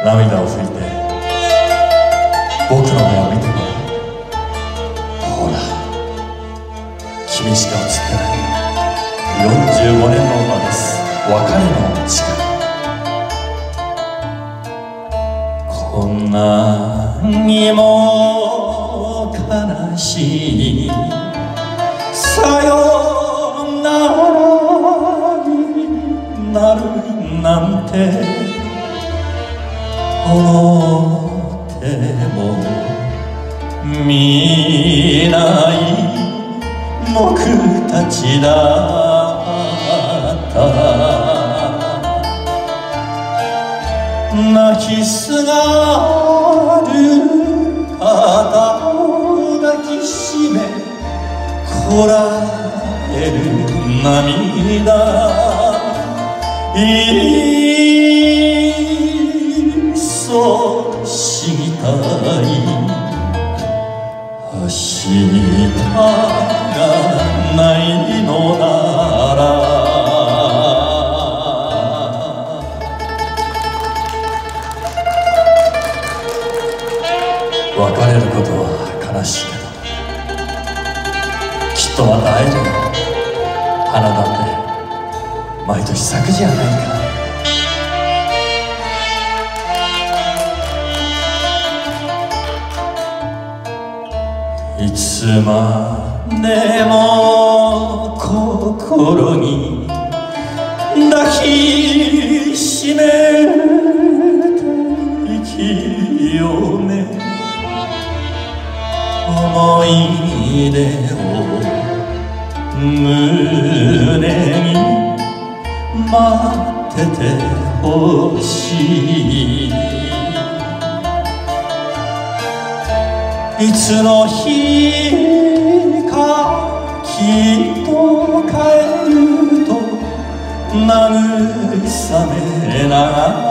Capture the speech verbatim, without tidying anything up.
涙を拭いて僕の目を見てごらん。ほら、君しか映ってないよんじゅうごねんの馬です。別れの誓い。こんなにも悲しいさよならになるなんて思っても見ない僕たちだった泣きすがる肩を抱きしめこらえる涙いっそ死にたい明日がないのなら別れることは悲しいけどきっとまた会えるよ。花だって毎年咲くじゃないか。いつまでも心に抱きしめて生きようね。思い出を胸に待っててほしい。いつの日かきっと帰ると慰めながら